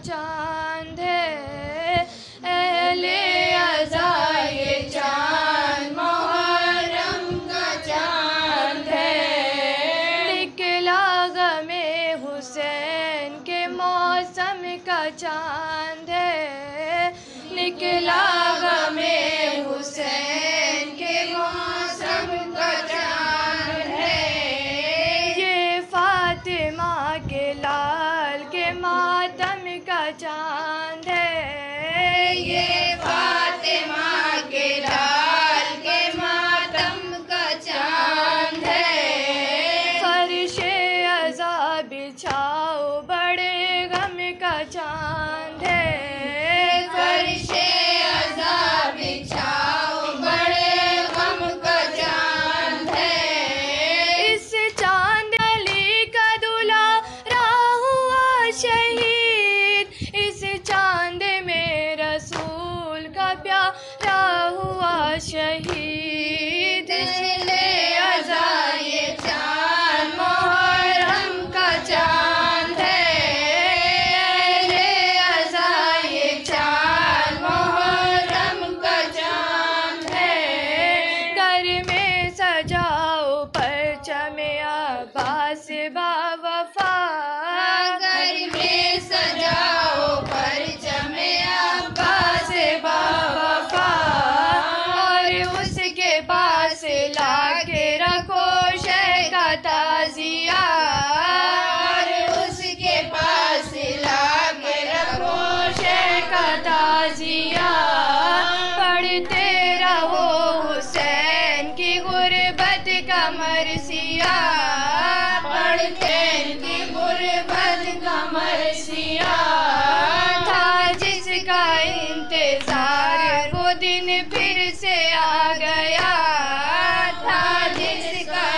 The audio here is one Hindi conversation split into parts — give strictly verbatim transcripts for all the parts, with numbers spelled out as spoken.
चांद है, अहले अज़ा ये चांद मुहर्रम का चांद है। निकला गमे हुसैन के मौसम का चांद है, निकला गमे हुसैन के मौसम का चांद है। ये फातिमा के लाल के मातम का चांद है, ये फातिमा के लाल के मातम का चांद है। फर्शे अज़ा बिछाओ बड़े गम का चांद है, फर्शे अज़ा बिछाओ बड़े गम का चांद है। इस चांद अली का दुलारा हुआ शहीद, इस चांद में रसूल का प्यारा हुआ शहीद। अहले अज़ा ये चांद मुहर्रम का चांद है, अहले अज़ा ये चांद मुहर्रम का चांद है। घर में सजाओ परचम अब्बास बावफा, घर में सजाओ परचम अब्बास बावफा, और उसके पास लाके रखो शह का ताज़िया, और उसके पास लाके रखो शह का ताज़िया। पढ़ते रहो हुसैन की गुर्बत का मरसिया, पढ़ते की गुर्बत का मरसिया। था जिसका इंतजार वो दिन फिर से आ गया, था जिसका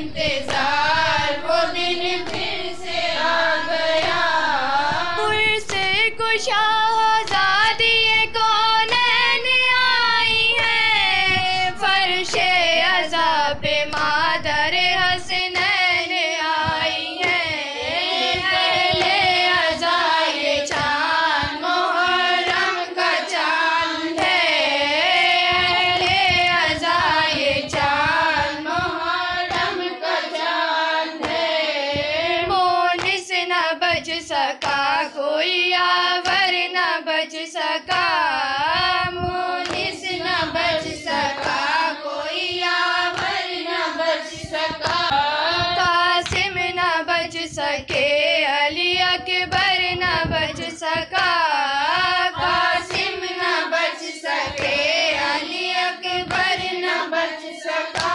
इंतजार वो दिन फिर से आ गया। पुरसे कुशा आज़ादी कौनैन आई है, फर्शे अज़ा पे मादर हसनैन आई है। अहले अज़ा ये चांद मुहर्रम का चांद है, अहले अज़ा ये चांद मुहर्रम का चांद है। मोनिस न बच सका कोई यावर न बच सका, मोनिस न बच सका कोई यावर न बच सका। कासिम न बच सके अली अकबर न बच सका, कासिम न बच सके अली अकबर न बच सका।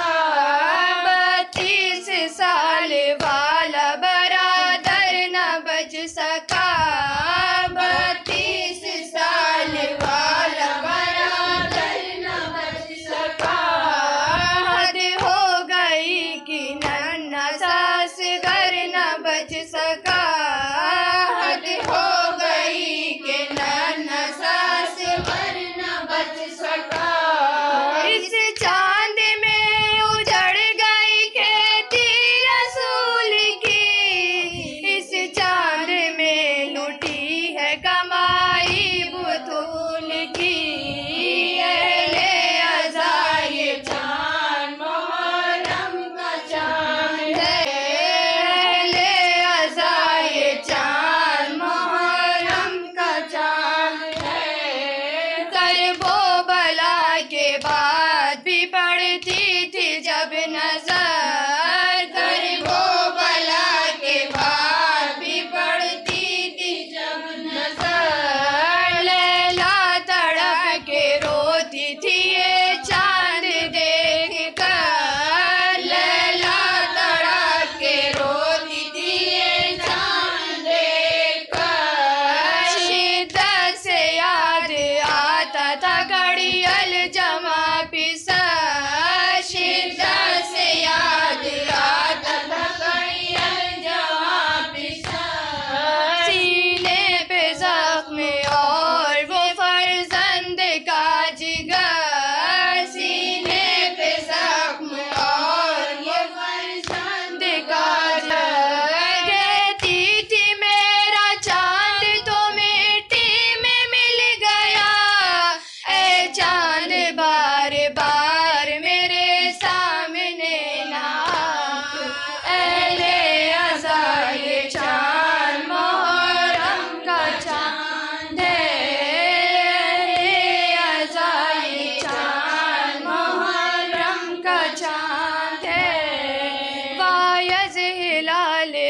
बत्तीस साल वाला बरादर न बच सका, बत्तीस साल वाला बरादर न बच सका। हद हो गई कि नन्हा सास घर न बच सका, हद हो गई कि नन्हा सास घर न बच सका। इस चांद में उजड़ गई खेती रसूल की, इस चांद में लुटी है कमाई बुतूल की। अहले अज़ा ये चांद मुहर्रम का चांद है, अहले अज़ा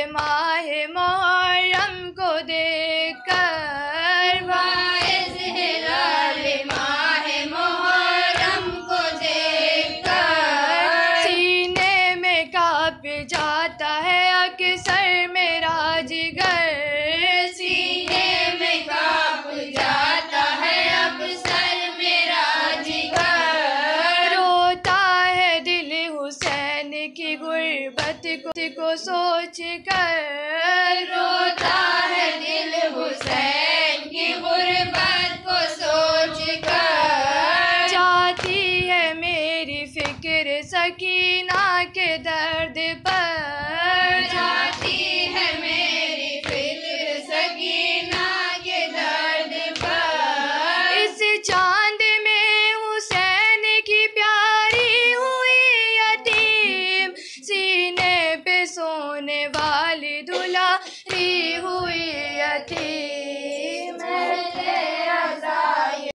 माहे मुहर्रम को देखकर, वाइज हिलाल माहे मुहर्रम को देखकर, सीने में कांप जाता है अक्सर मेरा जिगर, सीने में कांप जाता है अक्सर मेरा जिगर, रोता है दिल हुसैन की गुर्बत को, को सोच कर, रोता है दिल हुसैन की गुर्बत को सोच कर, जाती है मेरी फिक्र सकीना के दर